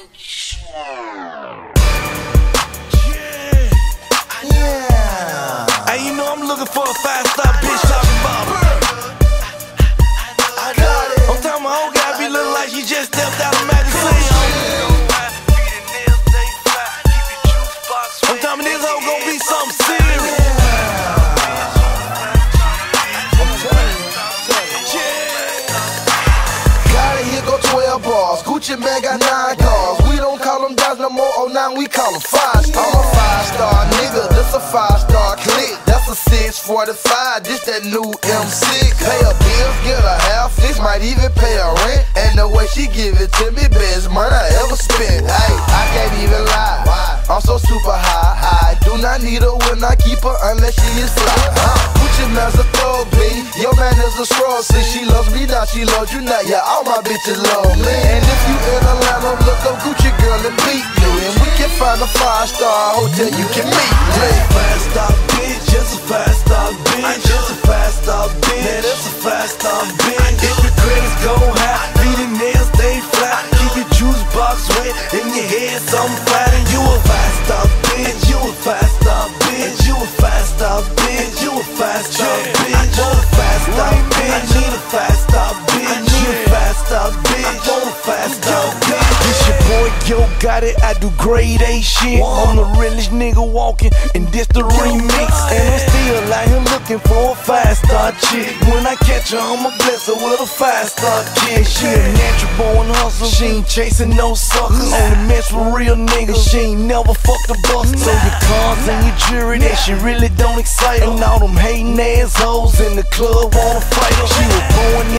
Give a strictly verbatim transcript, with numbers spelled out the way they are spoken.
Hey, you know I'm looking for a five-star bitch talking about her. I got it. I'm talking my whole guy be looking like she just stepped out of magazine. I'm talking this hoe gon' be something serious. Got it, here go twelve bars. Gucci man got nine cars. We don't call them dogs no more, oh now we call them five star. I'm a five star nigga, this a five star click. That's a six forty-five, this that new M six. Pay her bills, get a half fix, might even pay her rent. And the way she give it to me, best money I ever spent. Hey, I can't even lie, I'm so super high. I do not need her when I keep her unless she is fly. uh, Gucci man's a thug, B. Your man is a straw, see she loves me now, she loves you now. Yeah, all my bitches love me. And if you in Atlanta, look up Gucci girl and beat me. And we can find a five star hotel you can meet me. Five star bitch, just a five star bitch, just a five star bitch. Man, that's a five star bitch. If your credits go high, beat the nails stay flat, keep your juice box wet, in your head something flat, and you a five star bitch, you a five star bitch, you a five star bitch, you a five star bitch. I want a five star bitch, I need a five star bitch, I need a five star bitch, I want a five star bitch. This your boy, yo, got it. I do grade A shit. I'm the realest nigga walking, and this the remix. And I'm still out here looking for a five star chick. When I catch her, I'ma bless her with a five star kick. She a natural born hustler, she ain't chasing no suckers. Only mess with real niggas, she ain't never fucked a buster. So your cars and your jewelry, that shit really don't excite her. And all them hating assholes in the club wanna fight her. She was born